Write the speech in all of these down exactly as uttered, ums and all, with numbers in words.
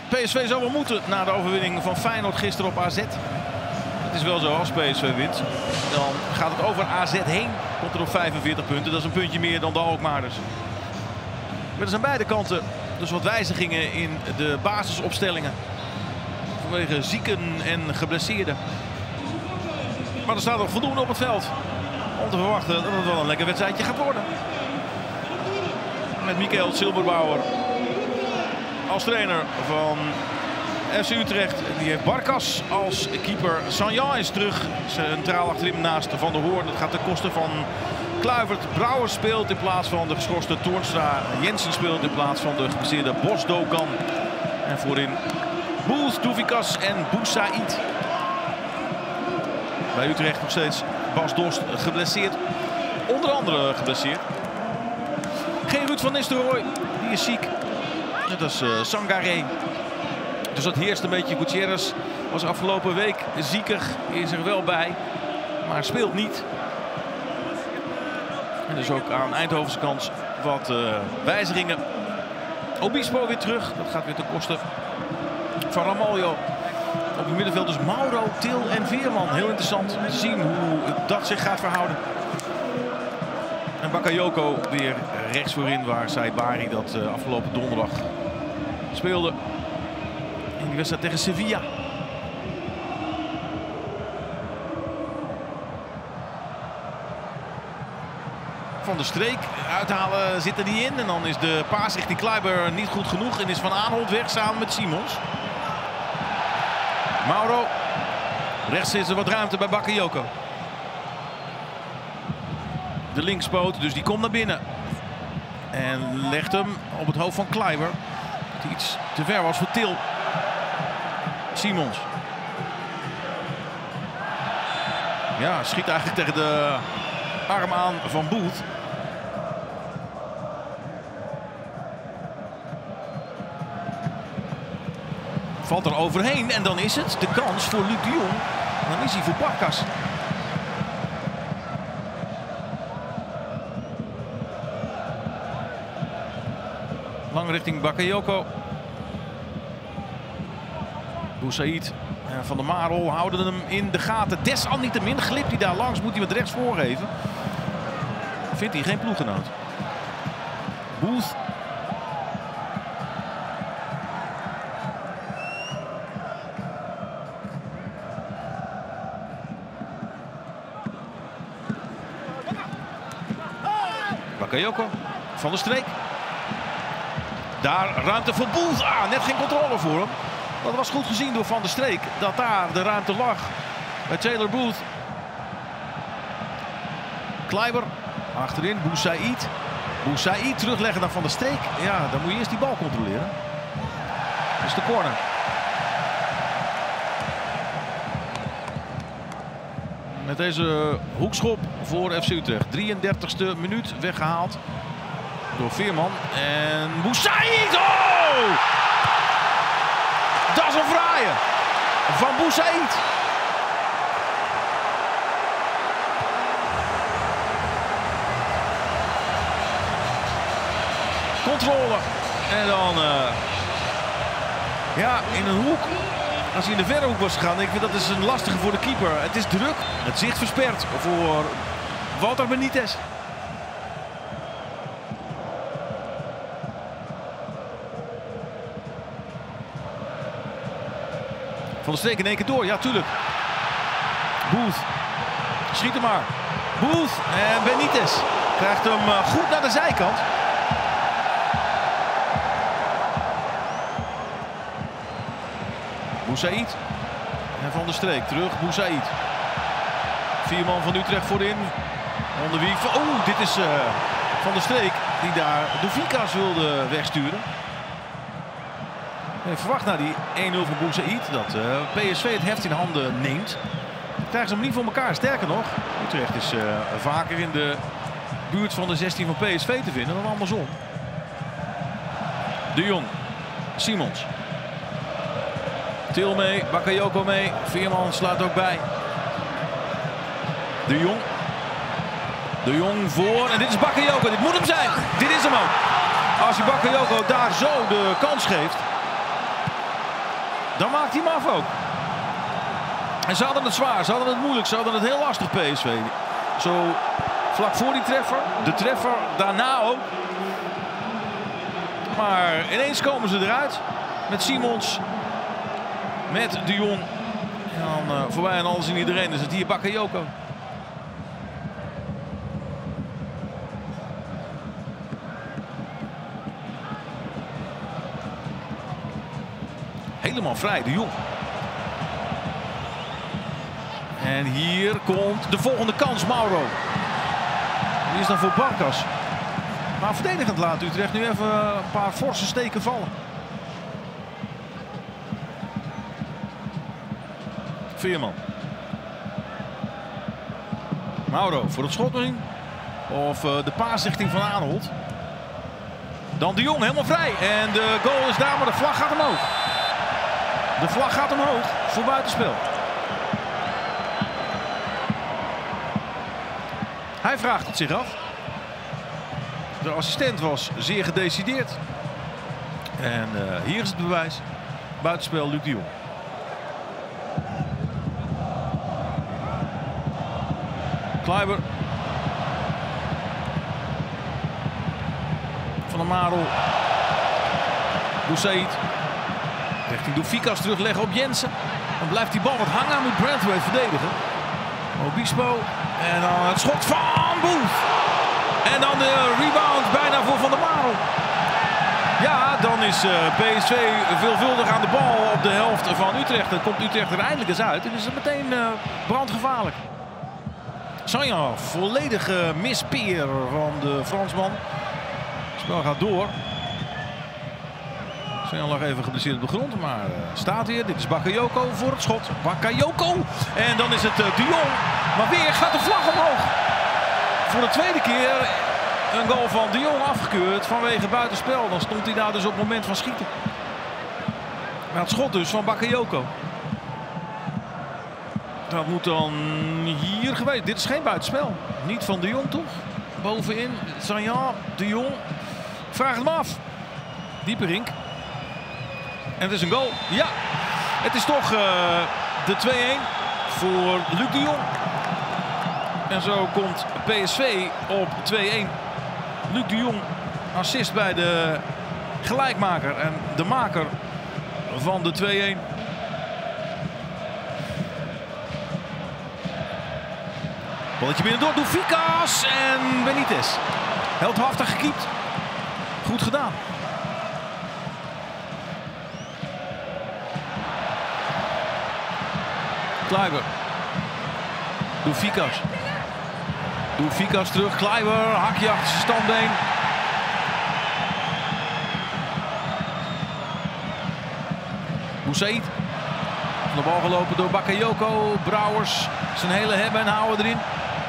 P S V zou wel moeten na de overwinning van Feyenoord gisteren op A Z. Het is wel zo, als P S V wint, dan gaat het over A Z heen. Komt er op vijfenveertig punten, dat is een puntje meer dan de Alkmaarders. Maar er zijn beide kanten dus wat wijzigingen in de basisopstellingen. Vanwege zieken en geblesseerden. Maar er staat nog voldoende op het veld om te verwachten dat het wel een lekker wedstrijdje gaat worden. Met Michael Silberbauer als trainer van F C Utrecht. Die heeft Barkas als keeper. Sanjan is terug, centraal achterin naast Van der Hoorn. Dat gaat ten koste van Kluivert. Brouwer speelt in plaats van de geschorste Toornstra. Jensen speelt in plaats van de geblesseerde Bosdogan. En voorin Booth, Douvikas en Boussaïd. Bij Utrecht nog steeds Bas Dost geblesseerd. Onder andere geblesseerd. Geen Ruud van Nistelrooy, die is ziek. Net als uh, Sangaré. Dus dat heerst een beetje. Gutierrez was afgelopen week ziekig. Is er wel bij, maar speelt niet. En dus ook aan Eindhovense kant wat uh, wijzigingen. Obispo weer terug. Dat gaat weer ten koste van Ramaljo. Op het middenveld dus Mauro, Til en Veerman. Heel interessant te zien hoe dat zich gaat verhouden. En Bakayoko weer rechts voorin, waar Saïd Bari dat uh, afgelopen donderdag speelde. In die wedstrijd tegen Sevilla. Van der Streek uithalen zit er niet in. En dan is de paas richting Kluiber niet goed genoeg. En is Van Aanholt weg samen met Simons. Mauro. Rechts is er wat ruimte bij Bakayoko. De linkspoot, dus die komt naar binnen. En legt hem op het hoofd van Kluiber. Die iets te ver was voor Til. Simons. Ja, schiet eigenlijk tegen de arm aan van Booth. Valt er overheen en dan is het de kans voor Luc de Jong. Dan is hij voor Barkas. Lang richting Bakayoko. Boussaïd en Van der Marel houden hem in de gaten. Desalniettemin glipt hij daar langs. Moet hij wat rechts voorgeven. Vindt hij geen ploeggenoot. Booth. Bakayoko. Van der Streek. Daar ruimte voor Booth. Ah, net geen controle voor hem. Dat was goed gezien door Van der Streek. Dat daar de ruimte lag bij Taylor Booth. Kluiber. Achterin Boussaïd. Boussaïd terugleggen naar Van der Streek. Ja, dan moet je eerst die bal controleren. Dat is de corner. Met deze hoekschop voor F C Utrecht. drieëndertigste minuut weggehaald door Veerman. En Boussaïd! Oh! Dat is een fraaie van Boussaïd. Controle. En dan uh, ja, in een hoek. Als hij in de verre hoek was gegaan, denk ik dat is een lastige voor de keeper. Het is druk. Het zicht versperd voor Walter Benitez. Van der Streek in één keer door. Ja, tuurlijk. Booth. Schiet hem maar. Booth en Benitez krijgt hem goed naar de zijkant. Boussaïd en Van der Streek terug. Boussaïd. Vier man van Utrecht voorin. Onder wie... Oh, dit is uh, Van der Streek die daar de Douvikas wilde wegsturen. Ik verwacht na die één nul van Boussaïd dat uh, P S V het heft in handen neemt. Krijgen ze hem niet voor elkaar. Sterker nog, Utrecht is uh, vaker in de buurt van de zestien van P S V te vinden dan andersom. De Jong. Simons. Til mee, Bakayoko mee. Veerman sluit ook bij. De Jong. De Jong voor. En dit is Bakayoko. Dit moet hem zijn. Dit is hem ook. Als je Bakayoko daar zo de kans geeft. dan maakt hij hem af ook. En ze hadden het zwaar, ze hadden het moeilijk, ze hadden het heel lastig, P S V. Zo vlak voor die treffer, de treffer daarna ook. Maar ineens komen ze eruit met Simons, met de Jong. En dan uh, voorbij aan alles en iedereen is het hier Bakayoko. Helemaal vrij, de Jong. En hier komt de volgende kans, Mauro. Die is dan voor Barkas. Maar verdedigend laat Utrecht nu even een paar forse steken vallen. Veerman. Mauro voor het schot misschien. Of uh, de paasrichting van Aanholt. Dan de Jong helemaal vrij. En de goal is daar, maar de vlag gaat omhoog. De vlag gaat omhoog voor buitenspel. Hij vraagt het zich af. De assistent was zeer gedecideerd. En uh, hier is het bewijs. Buitenspel Luc de Jong. Kleiber. Van der Marel. Boussaïd. Richting Doufikas terugleggen op Jensen. Dan blijft die bal wat hangen. Moet Brandweight verdedigen. Obispo. En dan het schot van Booth. En dan de rebound bijna voor Van der Marel. Ja, dan is uh, P S V veelvuldig aan de bal op de helft van Utrecht. Dan komt Utrecht er eindelijk eens uit. En is het meteen uh, brandgevaarlijk. Sanjan, volledige mispeer van de Fransman. Het spel gaat door. Sanjan lag even geblesseerd op de grond, maar uh, staat hier. Dit is Bakayoko voor het schot. Bakayoko. En dan is het uh, de Jong. Maar weer gaat de vlag omhoog. Voor de tweede keer een goal van de Jong afgekeurd vanwege buitenspel. Dan stond hij daar dus op het moment van schieten. Maar het schot dus van Bakayoko. Dat moet dan hier geweest. Dit is geen buitenspel. Niet van de Jong toch? Bovenin. Sanjan, de Jong. Vraag het me af. Dieperink. En het is een goal. Ja, het is toch uh, de twee-een voor Luc de Jong. En zo komt P S V op twee-een. Luc de Jong assist bij de gelijkmaker en de maker van de twee-een. Balletje binnendoor, Doufikas en Benitez. Heldhaftig gekiept. Goed gedaan. Kleiber. Doufikas. Doufikas terug. Kleiber. Hakjacht. Standbeen. Boussaïd. Van de bal gelopen door Bakayoko. Brouwers. Zijn hele hebben en houden erin.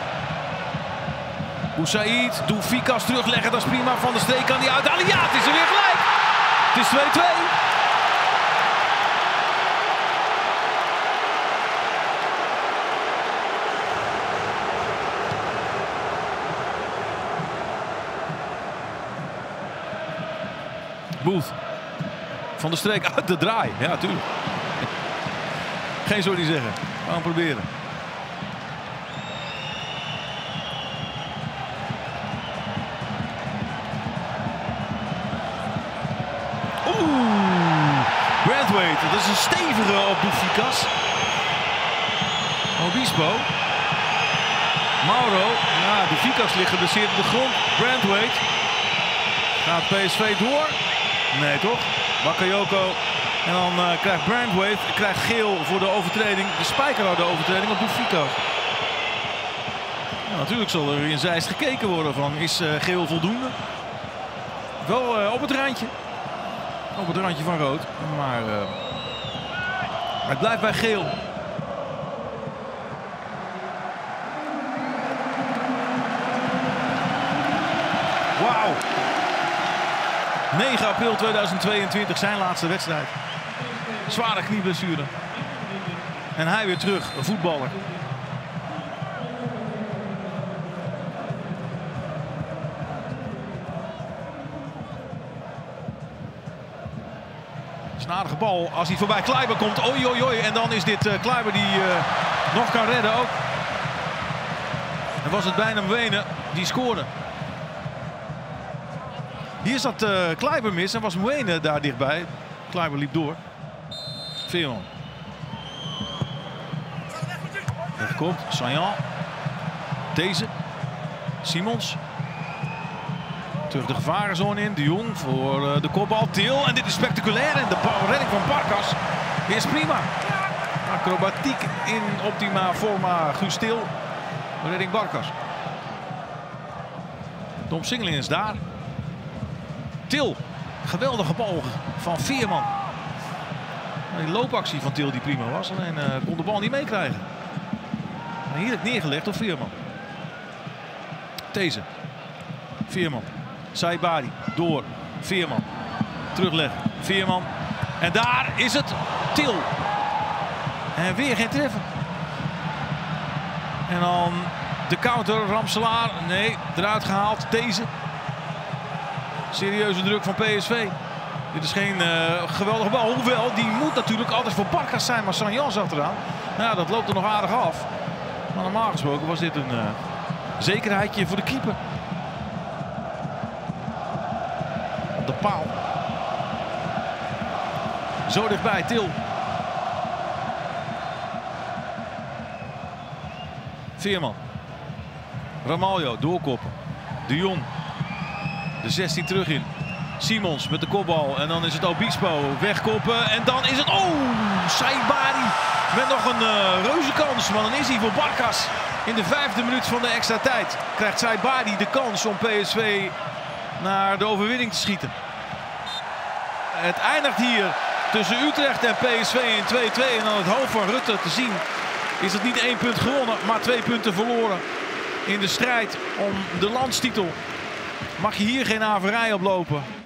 Boussaïd. Doufikas terugleggen. Dat is prima. Van der Streek kan die uithalen. Ja, het is er weer gelijk. Het is twee-twee. Booth. Van der Streek uit de draai. Ja, tuurlijk. Geen sorry zeggen. We gaan proberen. Oeh. Brandweight. Dat is een stevige op Doufikas. Obispo. Mauro. Ja, Doufikas ligt geblesseerd op de grond. Brandweight. Gaat P S V door? Nee, toch? Bakayoko. En dan uh, krijgt Brandweight krijgt geel voor de overtreding. De spijker de overtreding op Doufikas. Ja, natuurlijk zal er in Zeist gekeken worden van is uh, geel voldoende. Wel uh, op het randje. Op het randje van rood. Maar uh, het blijft bij geel. Wauw. negen april tweeduizend tweeëntwintig, zijn laatste wedstrijd. Zware knieblessure. En hij weer terug, een voetballer. een aardige bal. Als hij voorbij Kleiber komt, oei oei oei. En dan is dit uh, Kleiber die uh, nog kan redden ook. En was het bijna Mwene die scoorde. Hier zat uh, Kleiber mis en was Mwene daar dichtbij. Kleiber liep door. Veerman. Daar komt Saillant. Deze. Simons. Terug de gevarenzone in. De Jong voor uh, de kopbal. Til. En dit is spectaculair. En de redding van Barkas is prima. Acrobatiek in optima forma. Guus Til. Redding Barkas. De omsingeling is daar. Til. Geweldige bal van Veerman. Die loopactie van Til die prima was. Alleen uh, kon de bal niet meekrijgen. Heerlijk neergelegd door Veerman. Deze. Veerman. Saibari. Door. Veerman. Terugleggen. Veerman. En daar is het Til. En weer geen treffer. En dan de counter. Ramselaar. Nee, eruit gehaald. Deze. Serieuze druk van P S V. Dit is geen uh, geweldige bal. Hoewel, die moet natuurlijk altijd voor Barkas zijn. Maar Saillant zat eraan. Nou, dat loopt er nog aardig af. Maar normaal gesproken was dit een uh, zekerheidje voor de keeper. Op de paal. Zo dichtbij, Til. Veerman. Ramaljo, doorkoppen. De Jong. De zestien terug in. Simons met de kopbal. En dan is het Obispo. Wegkoppen. En dan is het... Oh! Saibari. Met nog een uh, reuze kans. Maar dan is hij voor Barkas. In de vijfde minuut van de extra tijd krijgt Saibari de kans om P S V naar de overwinning te schieten. Het eindigt hier tussen Utrecht en P S V in twee twee. En aan het hoofd van Rutte te zien is het niet één punt gewonnen, maar twee punten verloren. In de strijd om de landstitel mag je hier geen averij oplopen.